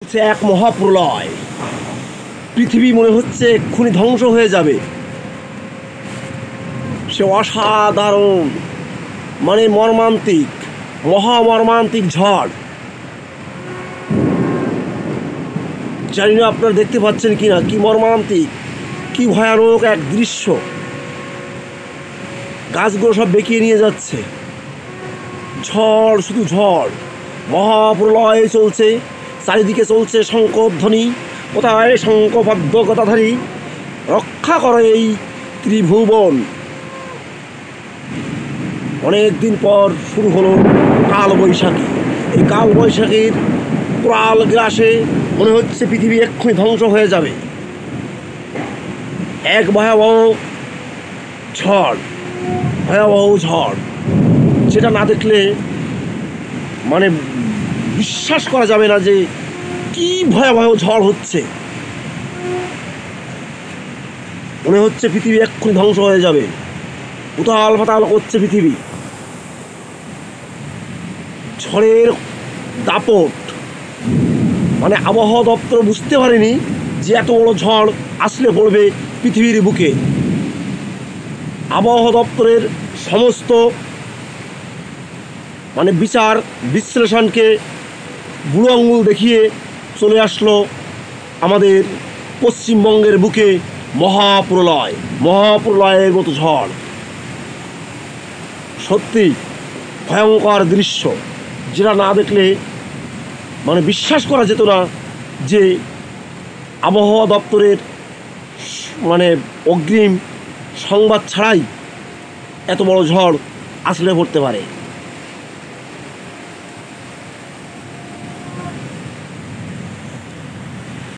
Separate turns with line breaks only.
হচ্ছে এক মহাপ্রলয়। পৃথিবী মনে হচ্ছে এক্ষুনি ধ্বংস হয়ে যাবে। সে অসাধারণ মর্মান্তিক মহামর্মান্তিক ঝড়। জানি না আপনারা দেখতে পাচ্ছেন কিনা, কি মর্মান্তিক, কি ভয়ানক এক দৃশ্য। গাছগুলো সব বেঁকিয়ে নিয়ে যাচ্ছে। ঝড়, শুধু ঝড়, মহাপ্রলয় চলছে। চারিদিকে চলছে শঙ্খধ্বনি। কোথায় শঙ্খপদ্ম গদাধারী, রক্ষা করে এই ত্রিভুবন। অনেক দিন পর শুরু হলো কালবৈশাখী। এই কালবৈশাখীর প্রাল গ্রাসে মনে হচ্ছে পৃথিবী এক্ষুনি ধ্বংস হয়ে যাবে। এক ভয়াবহ ঝড়, ভয়াবহ ঝড়, যেটা না দেখলে বিশ্বাস করা যাবে না যে কি ভয়াবহ ঝড় হচ্ছে। মনে হচ্ছে পৃথিবী এক্ষুনি ধ্বংস হয়ে যাবে। উতাল পাতাল করছে পৃথিবী। ঝড়ের দাপট আবহাওয়া দপ্তর বুঝতে পারেনি যে এত বড় ঝড় আসলে পড়বে পৃথিবীর বুকে। আবহাওয়া দপ্তরের সমস্ত বিচার বিশ্লেষণকে বুড়ো আঙুল দেখিয়ে চলে আসলো আমাদের পশ্চিমবঙ্গের বুকে মহাপ্রলয়, মহাপ্রলয়ের মতো ঝড়। সত্যি ভয়ঙ্কর দৃশ্য, যেটা না দেখলে বিশ্বাস করা যেত না যে আবহাওয়া দপ্তরের অগ্রিম সংবাদ ছাড়াই এত বড় ঝড় আসলে পড়তে পারে।